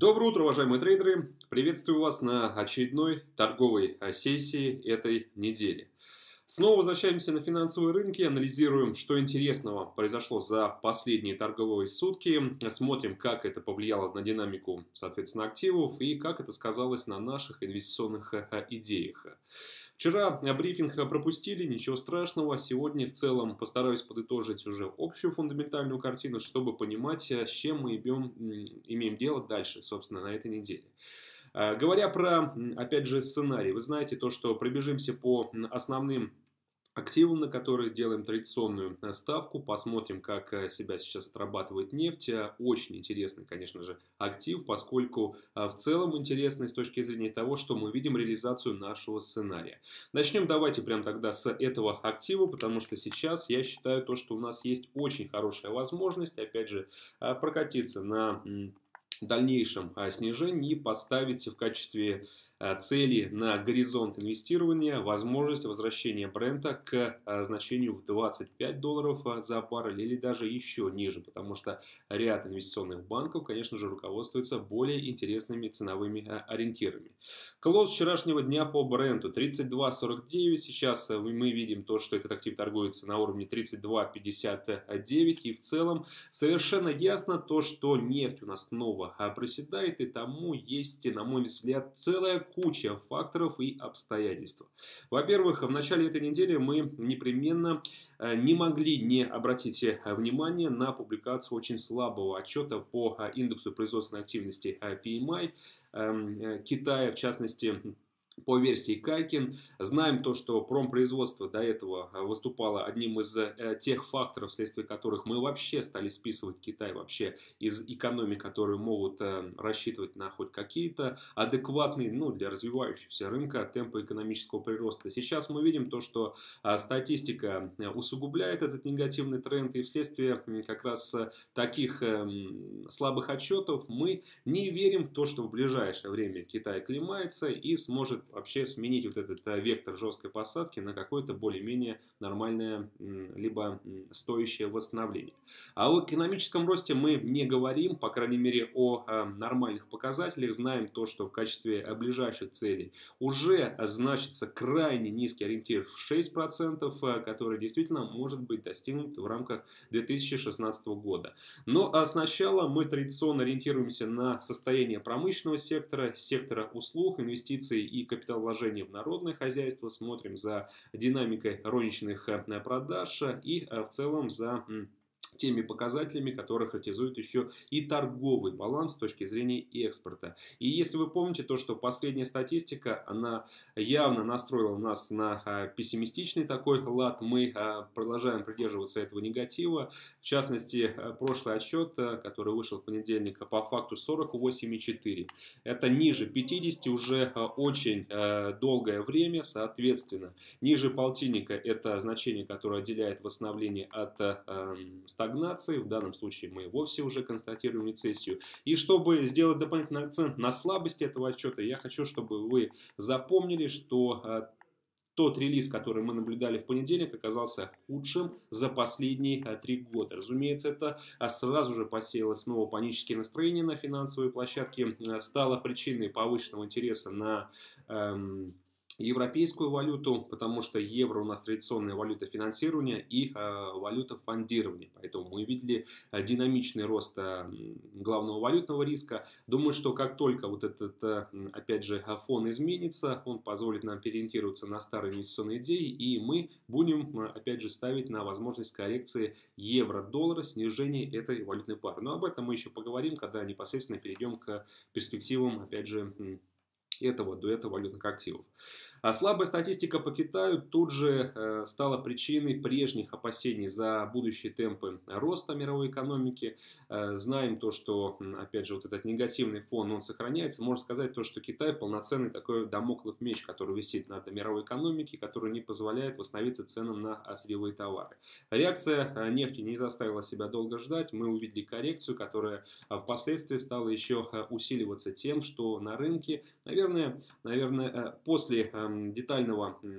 Доброе утро, уважаемые трейдеры! Приветствую вас на очередной торговой сессии этой недели. Снова возвращаемся на финансовые рынки, анализируем, что интересного произошло за последние торговые сутки, смотрим, как это повлияло на динамику, соответственно, активов и как это сказалось на наших инвестиционных идеях. Вчера брифинг пропустили, ничего страшного. Сегодня в целом постараюсь подытожить уже общую фундаментальную картину, чтобы понимать, с чем мы имеем дело дальше, собственно, на этой неделе. Говоря про, опять же, сценарий, вы знаете то, что пробежимся по основным активам, на которые делаем традиционную ставку. Посмотрим, как себя сейчас отрабатывает нефть. Очень интересный, конечно же, актив, поскольку в целом интересный с точки зрения того, что мы видим реализацию нашего сценария. Начнем давайте прямо тогда с этого актива, потому что сейчас я считаю то, что у нас есть очень хорошая возможность, опять же, прокатиться на дальнейшем снижении и поставить в качестве цели на горизонт инвестирования возможность возвращения брента к значению в $25 за баррель или даже еще ниже, потому что ряд инвестиционных банков, конечно же, руководствуются более интересными ценовыми ориентирами. Клоуз вчерашнего дня по бренту 32.49, сейчас мы видим то, что этот актив торгуется на уровне 32.59 и в целом совершенно ясно то, что нефть у нас снова проседает, и тому есть, на мой взгляд, целая куча факторов и обстоятельств. Во-первых, в начале этой недели мы непременно не могли не обратить внимание на публикацию очень слабого отчета по индексу производственной активности PMI Китая, в частности, по версии Кайкин. Знаем то, что промпроизводство до этого выступало одним из тех факторов, вследствие которых мы вообще стали списывать Китай вообще из экономик, которые могут рассчитывать на хоть какие-то адекватные, для развивающегося рынка темпы экономического прироста. Сейчас мы видим то, что статистика усугубляет этот негативный тренд, и вследствие как раз таких слабых отчетов мы не верим в то, что в ближайшее время Китай оклемается и сможет вообще сменить вот этот вектор жесткой посадки на какое-то более-менее нормальное, либо стоящее восстановление. А о экономическом росте мы не говорим, по крайней мере, о нормальных показателях. Знаем то, что в качестве ближайших целей уже значится крайне низкий ориентир в 6%, который действительно может быть достигнут в рамках 2016 года. Но сначала мы традиционно ориентируемся на состояние промышленного сектора, сектора услуг, инвестиций и капиталовложения в народное хозяйство, смотрим за динамикой розничных продаж и в целом за теми показателями, которые характеризуют еще и торговый баланс с точки зрения экспорта. И если вы помните то, что последняя статистика, она явно настроила нас на пессимистичный такой лад, мы продолжаем придерживаться этого негатива. В частности, прошлый отчет, который вышел в понедельник, по факту 48,4. Это ниже 50 уже очень долгое время, соответственно. Ниже полтинника это значение, которое отделяет восстановление от стагнации. В данном случае мы вовсе уже констатируем рецессию. И чтобы сделать дополнительный акцент на слабости этого отчета, я хочу, чтобы вы запомнили, что тот релиз, который мы наблюдали в понедельник, оказался худшим за последние 3 года. Разумеется, это сразу же посеяло снова панические настроения на финансовой площадке, стало причиной повышенного интереса на европейскую валюту, потому что евро у нас традиционная валюта финансирования и валюта фондирования. Поэтому мы видели динамичный рост главного валютного риска. Думаю, что как только вот этот, опять же, фон изменится, он позволит нам переориентироваться на старые инвестиционные идеи, и мы будем, опять же, ставить на возможность коррекции евро-доллара, снижения этой валютной пары. Но об этом мы еще поговорим, когда непосредственно перейдем к перспективам, опять же, этого дуэта валютных активов. А слабая статистика по Китаю тут же стала причиной прежних опасений за будущие темпы роста мировой экономики. Знаем то, что, опять же, вот этот негативный фон, он сохраняется. Можно сказать то, что Китай полноценный такой дамоклов меч, который висит над мировой экономикой, который не позволяет восстановиться ценам на сырьевые товары. Реакция нефти не заставила себя долго ждать. Мы увидели коррекцию, которая впоследствии стала еще усиливаться тем, что на рынке, наверное, после детального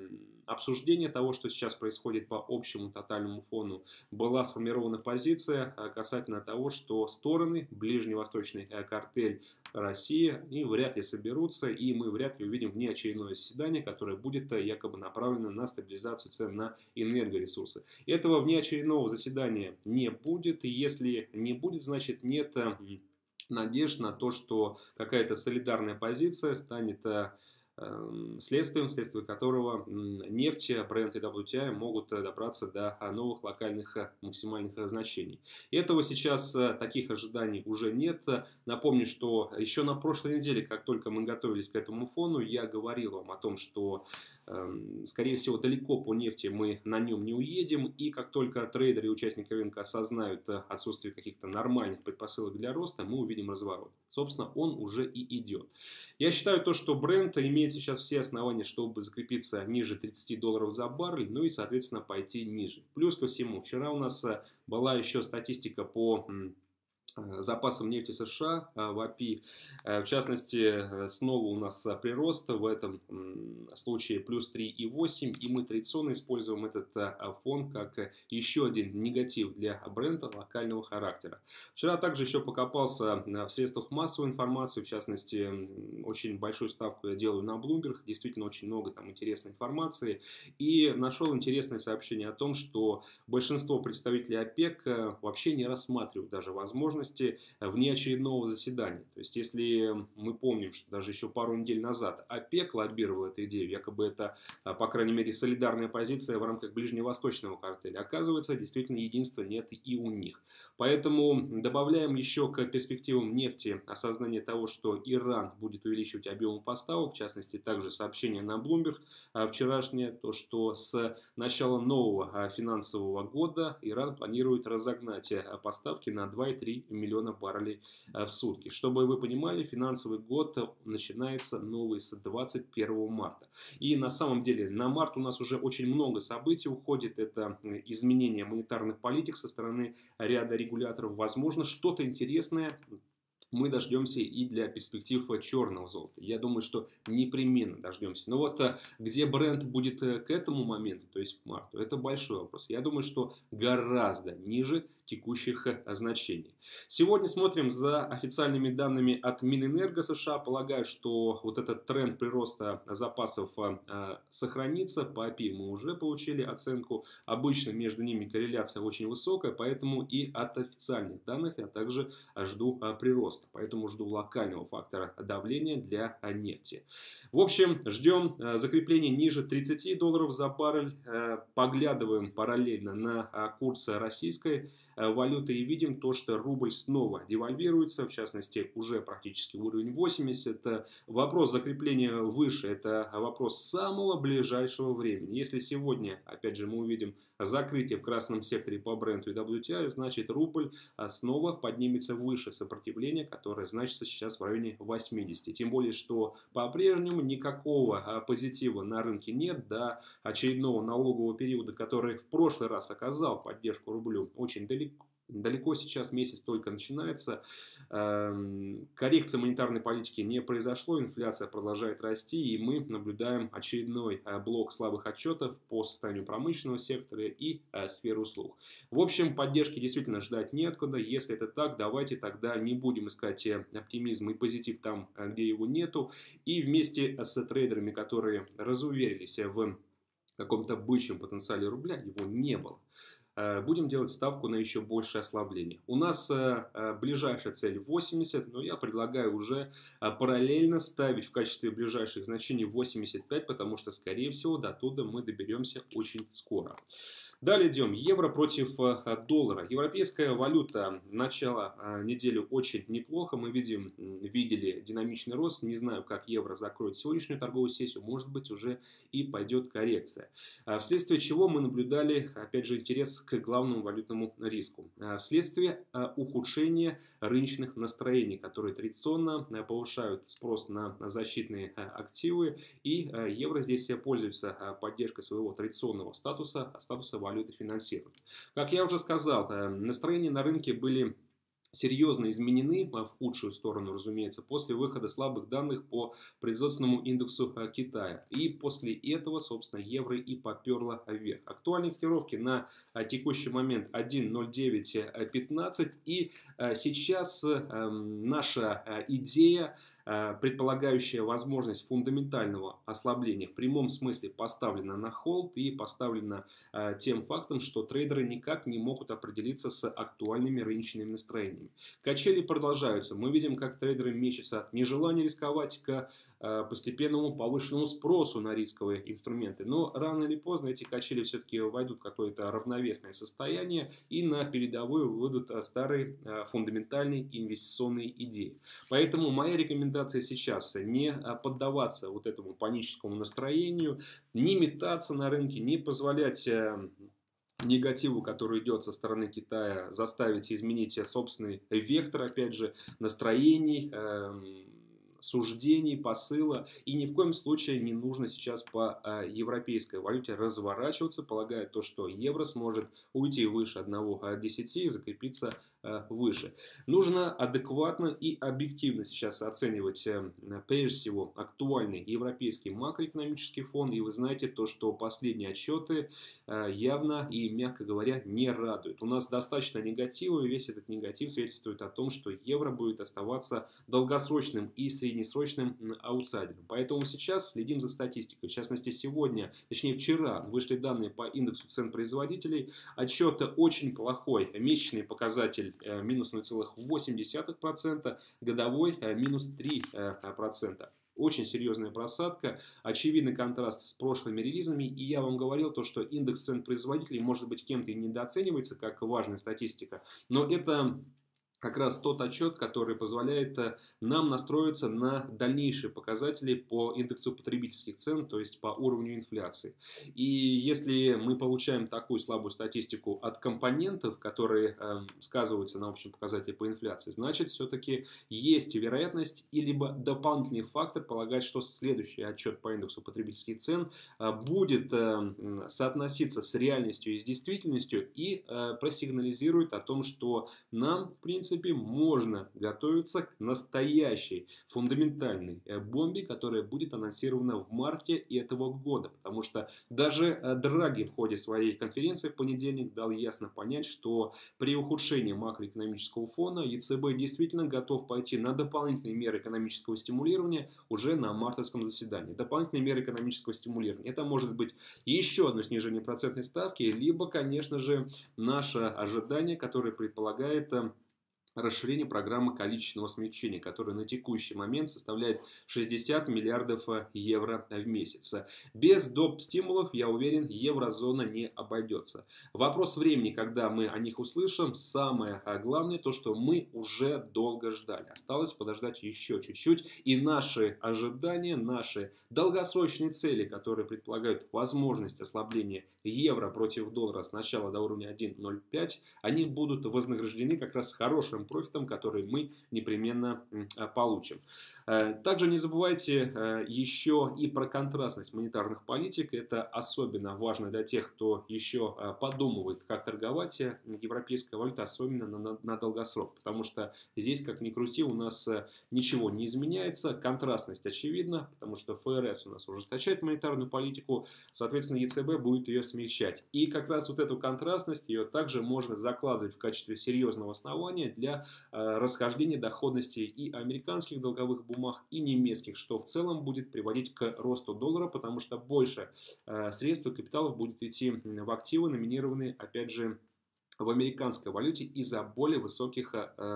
обсуждения того, что сейчас происходит по общему тотальному фону, была сформирована позиция касательно того, что стороны, ближневосточный картель России, они вряд ли соберутся, и мы вряд ли увидим внеочередное заседание, которое будет якобы направлено на стабилизацию цен на энергоресурсы. Этого внеочередного заседания не будет, и если не будет, значит нет надежд на то, что какая-то солидарная позиция станет следствием, вследствие которого нефть, Brent и WTI могут добраться до новых локальных максимальных значений. Этого сейчас таких ожиданий уже нет. Напомню, что еще на прошлой неделе, как только мы готовились к этому фону, я говорил вам о том, что скорее всего далеко по нефти мы на нем не уедем, и как только трейдеры и участники рынка осознают отсутствие каких-то нормальных предпосылок для роста, мы увидим разворот. Собственно, он уже и идет. Я считаю то, что Brent имеет сейчас все основания, чтобы закрепиться ниже $30 за баррель, ну и, соответственно, пойти ниже. Плюс ко всему, вчера у нас была еще статистика по запасам нефти США в API. В частности, снова у нас прирост в этом случае плюс 3,8. И мы традиционно используем этот фон как еще один негатив для бренда локального характера. Вчера также еще покопался в средствах массовой информации. В частности, очень большую ставку я делаю на Bloomberg. Действительно, очень много там интересной информации. И нашел интересное сообщение о том, что большинство представителей ОПЕК вообще не рассматривают даже возможность внеочередного заседания. То есть, если мы помним, что даже еще пару недель назад ОПЕК лоббировал эту идею, якобы это, по крайней мере, солидарная позиция в рамках ближневосточного картеля, оказывается, действительно единства нет и у них. Поэтому добавляем еще к перспективам нефти осознание того, что Иран будет увеличивать объемы поставок, в частности, также сообщение на Bloomberg вчерашнее, то, что с начала нового финансового года Иран планирует разогнать поставки на 2,3 миллиона баррелей в сутки. Чтобы вы понимали, финансовый год начинается новый с 21 марта. И на самом деле на март у нас уже очень много событий уходит. Это изменение монетарных политик со стороны ряда регуляторов. Возможно, что-то интересное мы дождемся и для перспектив черного золота. Я думаю, что непременно дождемся. Но вот где Brent будет к этому моменту, то есть к марту, это большой вопрос. Я думаю, что гораздо ниже текущих значений. Сегодня смотрим за официальными данными от Минэнерго США. Полагаю, что вот этот тренд прироста запасов сохранится. По API мы уже получили оценку. Обычно между ними корреляция очень высокая, поэтому и от официальных данных я также жду прироста. Поэтому жду локального фактора давления для нефти. В общем, ждем закрепления ниже $30 за баррель. Поглядываем параллельно на курс российской валюты и видим то, что рубль снова девальвируется. В частности, уже практически уровень 80. Вопрос закрепления выше – это вопрос самого ближайшего времени. Если сегодня, опять же, мы увидим закрытие в красном секторе по Brent и WTI, значит рубль снова поднимется выше сопротивления, которое значится сейчас в районе 80. Тем более, что по-прежнему никакого позитива на рынке нет до очередного налогового периода, который в прошлый раз оказал поддержку рублю очень далеко сейчас, месяц только начинается. Коррекция монетарной политики не произошло, инфляция продолжает расти, и мы наблюдаем очередной блок слабых отчетов по состоянию промышленного сектора и сферы услуг. В общем, поддержки действительно ждать неоткуда. Если это так, давайте тогда не будем искать оптимизм и позитив там, где его нету. И вместе с трейдерами, которые разуверились в каком-то бычьем потенциале рубля, его не было, будем делать ставку на еще большее ослабление. У нас ближайшая цель 80, но я предлагаю уже параллельно ставить в качестве ближайших значений 85, потому что, скорее всего, до туда мы доберемся очень скоро. Далее идем. Евро против доллара. Европейская валюта начало недели очень неплохо. Мы видели динамичный рост. Не знаю, как евро закроет сегодняшнюю торговую сессию. Может быть, уже и пойдет коррекция. Вследствие чего мы наблюдали, опять же, интерес к главному валютному риску. Вследствие ухудшения рыночных настроений, которые традиционно повышают спрос на защитные активы. И евро здесь пользуется поддержкой своего традиционного статуса валюты финансирования. Как я уже сказал, настроения на рынке были серьезно изменены в худшую сторону, разумеется, после выхода слабых данных по производственному индексу Китая. И после этого, собственно, евро и поперло вверх. Актуальные котировки на текущий момент 1.0915. И сейчас наша идея, предполагающая возможность фундаментального ослабления, в прямом смысле поставлена на холд и поставлена тем фактом, что трейдеры никак не могут определиться с актуальными рыночными настроениями. Качели продолжаются. Мы видим, как трейдеры мечутся от нежелания рисковать к постепенному повышенному спросу на рисковые инструменты. Но рано или поздно эти качели все-таки войдут в какое-то равновесное состояние и на передовую выйдут старые фундаментальные инвестиционные идеи. Поэтому моя рекомендация сейчас не поддаваться вот этому паническому настроению, не метаться на рынке, не позволять негативу, который идет со стороны Китая, заставить изменить собственный вектор, опять же, настроений, суждений, посыла. И ни в коем случае не нужно сейчас по европейской валюте разворачиваться, полагая то, что евро сможет уйти выше 1,10 и закрепиться выше. Нужно адекватно и объективно сейчас оценивать, прежде всего, актуальный европейский макроэкономический фон. И вы знаете то, что последние отчеты явно и, мягко говоря, не радуют. У нас достаточно негатива, и весь этот негатив свидетельствует о том, что евро будет оставаться долгосрочным и среднесрочным аутсайдером. Поэтому сейчас следим за статистикой. В частности, сегодня, точнее вчера, вышли данные по индексу цен производителей. Отчет очень плохой. Месячный показатель минус 0,8%, годовой минус 3%. Очень серьезная просадка, очевидный контраст с прошлыми релизами. И я вам говорил то, что индекс цен производителей может быть кем-то и недооценивается как важная статистика, но это как раз тот отчет, который позволяет нам настроиться на дальнейшие показатели по индексу потребительских цен, то есть по уровню инфляции. И если мы получаем такую слабую статистику от компонентов, которые сказываются на общем показателе по инфляции, значит, все-таки есть вероятность и либо дополнительный фактор полагать, что следующий отчет по индексу потребительских цен будет соотноситься с реальностью и с действительностью и просигнализирует о том, что нам, в принципе, можно готовиться к настоящей фундаментальной бомбе, которая будет анонсирована в марте этого года. Потому что даже Драги в ходе своей конференции в понедельник дал ясно понять, что при ухудшении макроэкономического фона ЕЦБ действительно готов пойти на дополнительные меры экономического стимулирования уже на мартовском заседании. Дополнительные меры экономического стимулирования. Это может быть еще одно снижение процентной ставки, либо, конечно же, наше ожидание, которое предполагает расширение программы количественного смягчения, которая на текущий момент составляет 60 миллиардов евро в месяц. Без доп. Стимулов, я уверен, еврозона не обойдется. Вопрос времени, когда мы о них услышим. Самое главное, то, что мы уже долго ждали. Осталось подождать еще чуть-чуть. И наши ожидания, наши долгосрочные цели, которые предполагают возможность ослабления евро против доллара сначала до уровня 1.05, они будут вознаграждены как раз хорошим профитом, который мы непременно получим. Также не забывайте еще и про контрастность монетарных политик. Это особенно важно для тех, кто еще подумывает, как торговать европейской валютой, особенно на долгосрок. Потому что здесь, как ни крути, у нас ничего не изменяется. Контрастность очевидна, потому что ФРС у нас ужесточает монетарную политику, соответственно, ЕЦБ будет ее смягчать. И как раз вот эту контрастность, ее также можно закладывать в качестве серьезного основания для расхождения доходности и американских долговых бумаг, и немецких, что в целом будет приводить к росту доллара, потому что больше средств и капиталов будет идти в активы, номинированные, опять же, в американской валюте из-за более высоких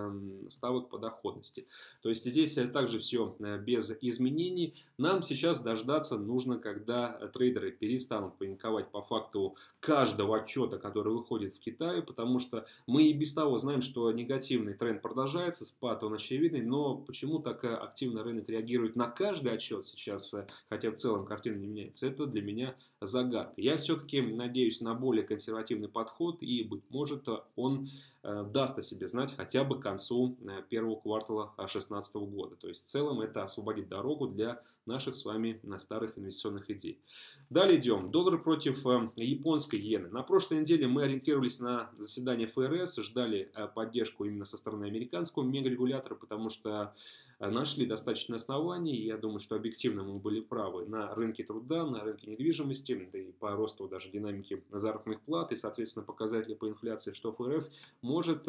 ставок по доходности. То есть здесь также все без изменений. Нам сейчас дождаться нужно, когда трейдеры перестанут паниковать по факту каждого отчета, который выходит в Китае, потому что мы и без того знаем, что негативный тренд продолжается, спад он очевидный, но почему так активно рынок реагирует на каждый отчет сейчас, хотя в целом картина не меняется, это для меня загадка. Я все-таки надеюсь на более консервативный подход и, быть может, он даст о себе знать хотя бы к концу первого квартала 2016 года. То есть в целом это освободит дорогу для наших с вами старых инвестиционных идей. Далее идем. Доллар против японской иены. На прошлой неделе мы ориентировались на заседание ФРС, ждали поддержку именно со стороны американского мегарегулятора, потому что нашли достаточно оснований, и я думаю, что объективно мы были правы на рынке труда, на рынке недвижимости, да и по росту даже динамики заработных плат и, соответственно, показатели по инфляции, что ФРС может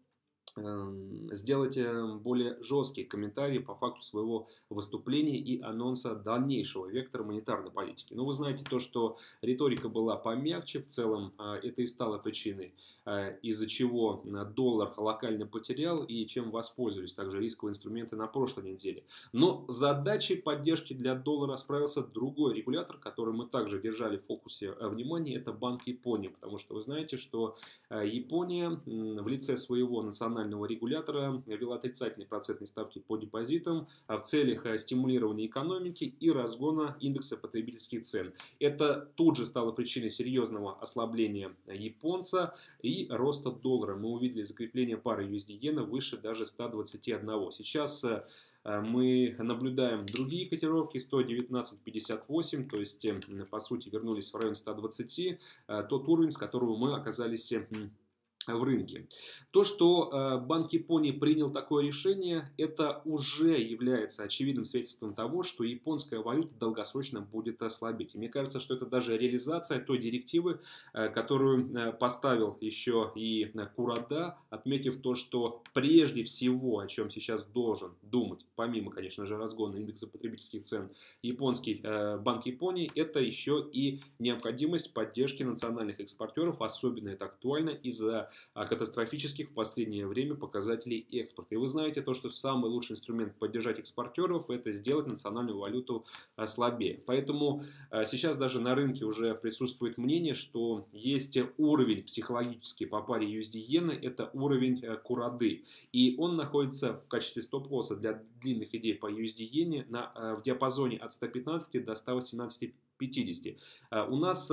сделать более жесткие комментарии по факту своего выступления и анонса дальнейшего вектора монетарной политики. Но вы знаете то, что риторика была помягче, в целом это и стало причиной, из-за чего доллар локально потерял и чем воспользовались также рисковые инструменты на прошлой неделе. Но задачей поддержки для доллара справился другой регулятор, который мы также держали в фокусе внимания, это Банк Японии, потому что вы знаете, что Япония в лице своего национального регулятора ввела отрицательные процентные ставки по депозитам в целях стимулирования экономики и разгона индекса потребительских цен. Это тут же стало причиной серьезного ослабления японца и роста доллара. Мы увидели закрепление пары USD-иена выше даже 121. Сейчас мы наблюдаем другие котировки 119.58, то есть по сути вернулись в район 120, тот уровень, с которого мы оказались в рынке. То, что Банк Японии принял такое решение, это уже является очевидным свидетельством того, что японская валюта долгосрочно будет ослабеть. И мне кажется, что это даже реализация той директивы, которую поставил еще и Курада, отметив то, что прежде всего, о чем сейчас должен думать, помимо, конечно же, разгона индекса потребительских цен, японский Банк Японии, это еще и необходимость поддержки национальных экспортеров. Особенно это актуально из-за катастрофических в последнее время показателей экспорта. И вы знаете то, что самый лучший инструмент поддержать экспортеров — это сделать национальную валюту слабее. Поэтому сейчас даже на рынке уже присутствует мнение, что есть уровень психологический по паре USD-иена, это уровень Курады. И он находится в качестве стоп-лосса для длинных идей по USD-иене в диапазоне от 115 до 118,50. У нас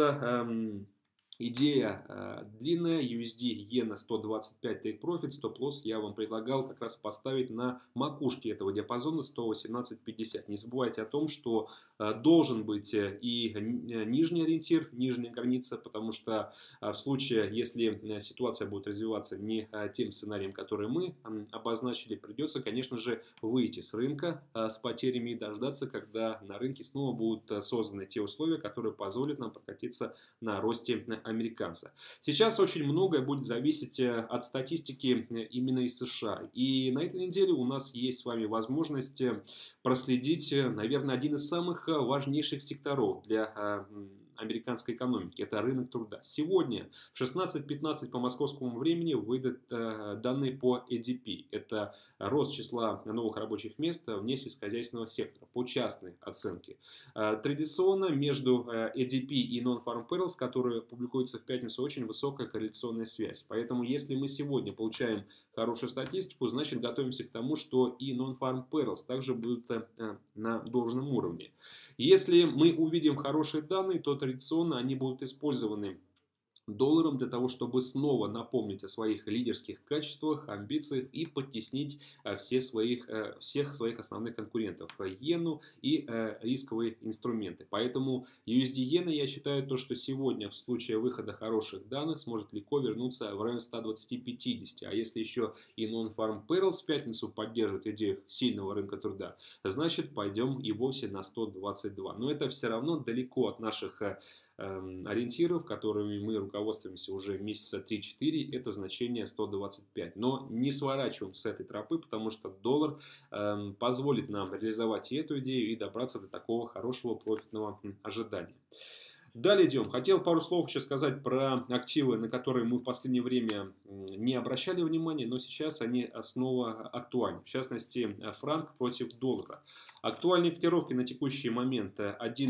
идея длинная, USD, иена 125 take profit, стоп-лосс я вам предлагал как раз поставить на макушке этого диапазона 118.50. Не забывайте о том, что должен быть и нижний ориентир, нижняя граница, потому что в случае, если ситуация будет развиваться не тем сценарием, который мы обозначили, придется, конечно же, выйти с рынка с потерями и дождаться, когда на рынке снова будут созданы те условия, которые позволят нам прокатиться на росте американца. Сейчас очень многое будет зависеть от статистики именно из США. И на этой неделе у нас есть с вами возможность проследить, наверное, один из самых важнейших секторов для американской экономики. Это рынок труда. Сегодня в 16:15 по московскому времени выйдут данные по ADP. Это рост числа новых рабочих мест вне сельскохозяйственного сектора по частной оценке. Традиционно между ADP и Non-Farm Payrolls, которые публикуются в пятницу, очень высокая корреляционная связь. Поэтому если мы сегодня получаем хорошую статистику, значит готовимся к тому, что и Non-Farm Payrolls также будут на должном уровне. Если мы увидим хорошие данные, то традиционно они будут использованы долларом для того, чтобы снова напомнить о своих лидерских качествах, амбициях и подтеснить всех своих основных конкурентов иену и рисковые инструменты. Поэтому USD-иена, я считаю, то, что сегодня в случае выхода хороших данных сможет легко вернуться в район 120-50. А если еще и Non-Farm Payrolls в пятницу поддержит идею сильного рынка труда, значит пойдем и вовсе на 122. Но это все равно далеко от наших ориентиров, которыми мы руководствуемся уже месяца 3-4, это значение 125. Но не сворачиваем с этой тропы, потому что доллар позволит нам реализовать и эту идею и добраться до такого хорошего профитного ожидания. Далее идем. Хотел пару слов еще сказать про активы, на которые мы в последнее время не обращали внимания, но сейчас они снова актуальны. В частности, франк против доллара. Актуальные котировки на текущий момент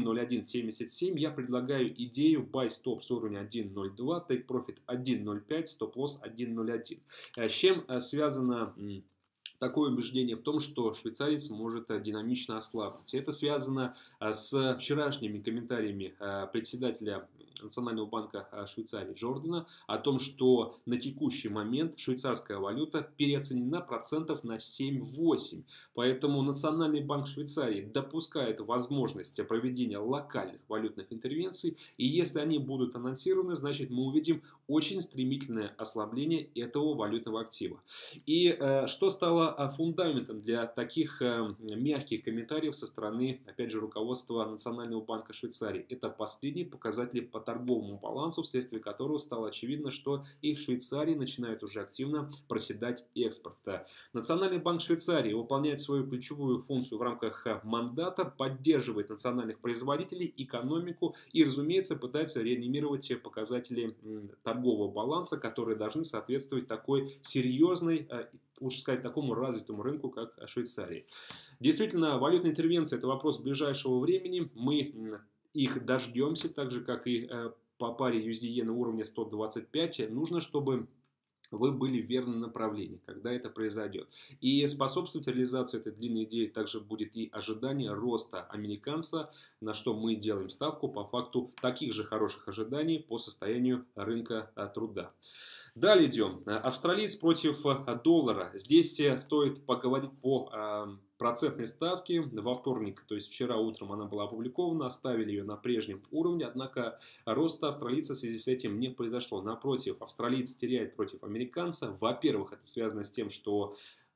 1.0177. Я предлагаю идею buy stop с уровня 1.02, take profit 1.05, стоп-лосс 1.01. С чем связано такое убеждение в том, что швейцарец может динамично ослабнуть. Это связано с вчерашними комментариями председателя Национального банка Швейцарии Джордана о том, что на текущий момент швейцарская валюта переоценена процентов на 7-8. Поэтому Национальный банк Швейцарии допускает возможность проведения локальных валютных интервенций. И если они будут анонсированы, значит мы увидим очень стремительное ослабление этого валютного актива. И что стало фундаментом для таких мягких комментариев со стороны, опять же, руководства Национального банка Швейцарии? Это последние показатели по торговому балансу, вследствие которого стало очевидно, что и в Швейцарии начинает уже активно проседать экспорт. Национальный банк Швейцарии выполняет свою ключевую функцию в рамках мандата, поддерживает национальных производителей, экономику и, разумеется, пытается реанимировать показатели торгового баланса, которые должны соответствовать такой серьезной, лучше сказать, такому развитому рынку, как Швейцария. Действительно, валютная интервенция – это вопрос ближайшего времени. Мы их дождемся, так же, как и по паре USD на уровне 125. Нужно, чтобы вы были в верном направлении, когда это произойдет. И способствовать реализации этой длинной идеи также будет и ожидание роста американца, на что мы делаем ставку по факту таких же хороших ожиданий по состоянию рынка труда. Далее идем. Австралиец против доллара. Здесь стоит поговорить по процентной ставке. Во вторник, то есть вчера утром она была опубликована, оставили ее на прежнем уровне, однако роста австралийца в связи с этим не произошло. Напротив, австралиец теряет против американца. Во-первых, это связано с тем, что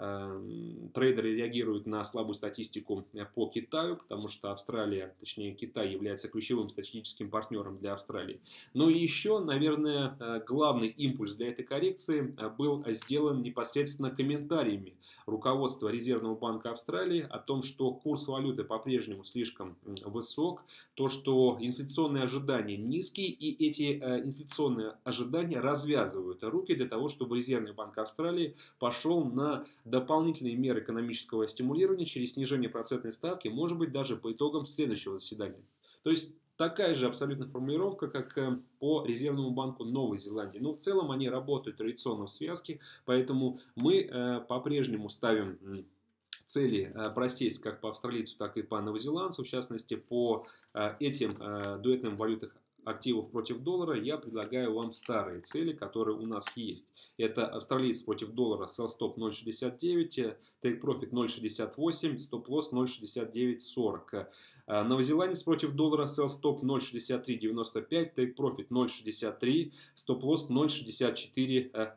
трейдеры реагируют на слабую статистику по Китаю, потому что Австралия, точнее Китай, является ключевым стратегическим партнером для Австралии. Но и еще, наверное, главный импульс для этой коррекции был сделан непосредственно комментариями руководства Резервного банка Австралии о том, что курс валюты по-прежнему слишком высок, то, что инфляционные ожидания низкие, и эти инфляционные ожидания развязывают руки для того, чтобы Резервный банк Австралии пошел на дополнительные меры экономического стимулирования через снижение процентной ставки, может быть, даже по итогам следующего заседания. То есть такая же абсолютно формулировка, как по Резервному банку Новой Зеландии. Но в целом они работают традиционно в связке, поэтому мы по-прежнему ставим цели просесть как по австралийцу, так и по новозеландцу. В частности, по этим дуэтным валютных активов против доллара я предлагаю вам старые цели, которые у нас есть. Это австралиец против доллара, sell stop 0.69, take profit 0.68, stop loss 0.6940. Новозеландец против доллара, sell stop 0.6395, take profit 0.63, stop loss 0.6430.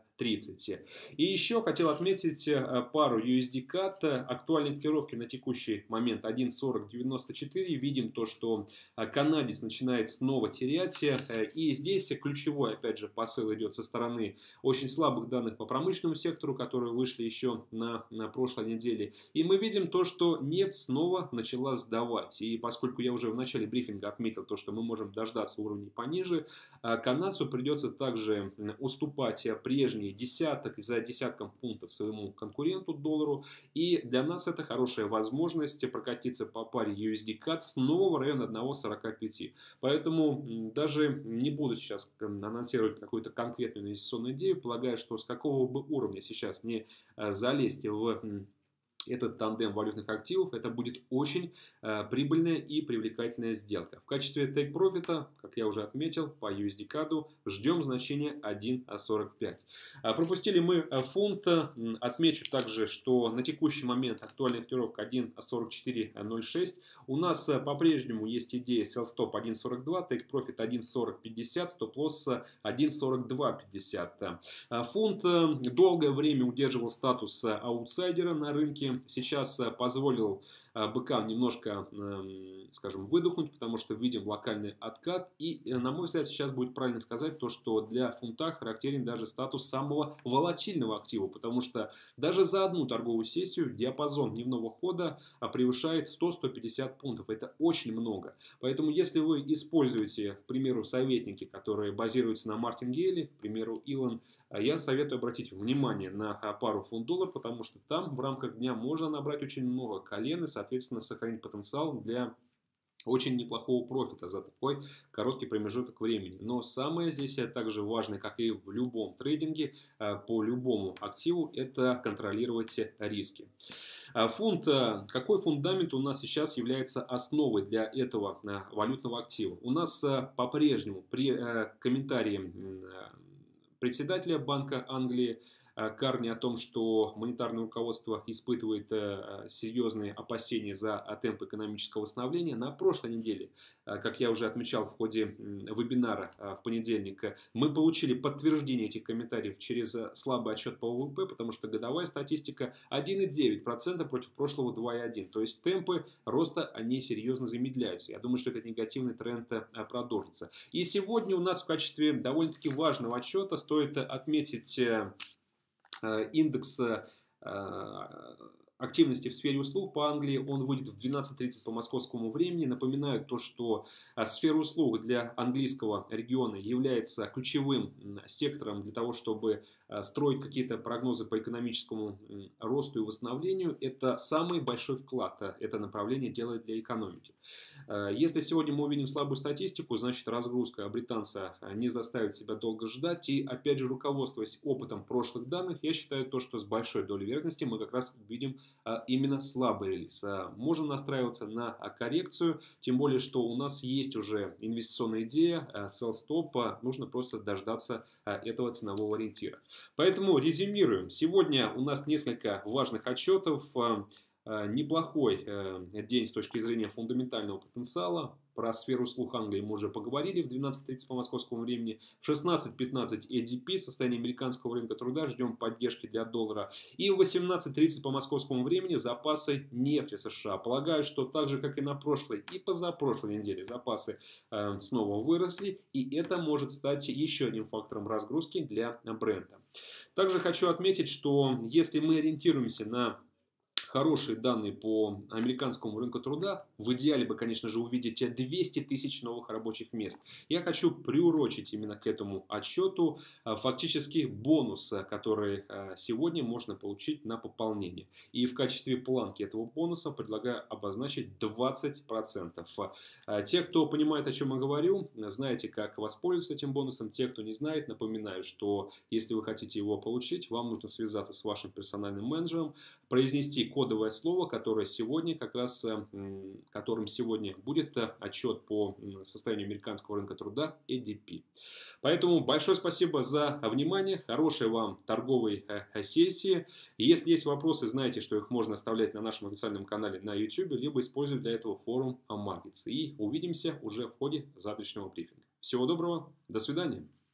И еще хотел отметить пару USD CAD. Актуальные котировки на текущий момент 1.4094. Видим то, что канадец начинает снова терять. И здесь ключевой, опять же, посыл идет со стороны очень слабых данных по промышленному сектору, которые вышли еще на прошлой неделе. И мы видим то, что нефть снова начала сдавать. И поскольку я уже в начале брифинга отметил то, что мы можем дождаться уровней пониже, канадцу придется также уступать прежние десяток за десятком пунктов своему конкуренту доллару. И для нас это хорошая возможность прокатиться по паре USD CAD снова в район 1.45. Поэтому даже не буду сейчас анонсировать какую-то конкретную инвестиционную идею. Полагаю, что с какого бы уровня сейчас не залезть в этот тандем валютных активов, это будет очень прибыльная и привлекательная сделка. В качестве take-профита, как я уже отметил, по USD CAD ждем значение 1.45. Пропустили мы фунт. Отмечу также, что на текущий момент актуальная котировка 1.4406. У нас по-прежнему есть идея sell stop 1.42, take-profit 1.4050, stop-loss 1.4250. Фунт долгое время удерживал статус аутсайдера на рынке. Сейчас позволил быкам немножко, скажем, выдохнуть, потому что видим локальный откат. И, на мой взгляд, сейчас будет правильно сказать то, что для фунта характерен даже статус самого волатильного актива, потому что даже за одну торговую сессию диапазон дневного хода превышает 100-150 пунктов. Это очень много. Поэтому, если вы используете, к примеру, советники, которые базируются на Мартингейле, к примеру, Илон, я советую обратить внимание на пару фунт-доллар, потому что там в рамках дня можно набрать очень много колен и, соответственно, сохранить потенциал для очень неплохого профита за такой короткий промежуток времени. Но самое здесь также важное, как и в любом трейдинге, по любому активу, это контролировать риски. Какой фундамент у нас сейчас является основой для этого валютного актива? У нас по-прежнему при комментарии председателя Банка Англии Карни о том, что монетарное руководство испытывает серьезные опасения за темп экономического восстановления. На прошлой неделе, как я уже отмечал в ходе вебинара в понедельник, мы получили подтверждение этих комментариев через слабый отчет по ВВП, потому что годовая статистика 1,9% против прошлого 2,1%. То есть темпы роста, они серьезно замедляются. Я думаю, что этот негативный тренд продолжится. И сегодня у нас в качестве довольно-таки важного отчета стоит отметить индекс активности в сфере услуг по Англии. Он выйдет в 12:30 по московскому времени. Напоминаю то, что сфера услуг для английского региона является ключевым сектором для того, чтобы строить какие-то прогнозы по экономическому росту и восстановлению. Это самый большой вклад это направление делает для экономики. Если сегодня мы увидим слабую статистику, значит разгрузка британца не заставит себя долго ждать. И опять же, руководствуясь опытом прошлых данных, я считаю то, что с большой долей вероятности мы как раз увидим именно слабый релиз. Можем настраиваться на коррекцию, тем более, что у нас есть уже инвестиционная идея, sell stop, нужно просто дождаться этого ценового ориентира. Поэтому резюмируем. Сегодня у нас несколько важных отчетов. Неплохой день с точки зрения фундаментального потенциала. Про сферу услуг Англии мы уже поговорили в 12:30 по московскому времени. В 16:15 ADP, состояние американского рынка труда, ждем поддержки для доллара. И в 18:30 по московскому времени запасы нефти США. Полагаю, что так же, как и на прошлой и позапрошлой неделе, запасы снова выросли. И это может стать еще одним фактором разгрузки для бренда. Также хочу отметить, что если мы ориентируемся на хорошие данные по американскому рынку труда, в идеале бы, конечно же, увидеть 200 тысяч новых рабочих мест. Я хочу приурочить именно к этому отчету фактически бонус, который сегодня можно получить на пополнение. И в качестве планки этого бонуса предлагаю обозначить 20%. Те, кто понимает, о чем я говорю, знаете, как воспользоваться этим бонусом. Те, кто не знает, напоминаю, что если вы хотите его получить, вам нужно связаться с вашим персональным менеджером, произнести кодовое слово, которое сегодня которым сегодня будет отчет по состоянию американского рынка труда ADP. Поэтому большое спасибо за внимание, хорошей вам торговой сессии. Если есть вопросы, знаете, что их можно оставлять на нашем официальном канале на YouTube, либо использовать для этого форум Markets. И увидимся уже в ходе завтрашнего брифинга. Всего доброго, до свидания.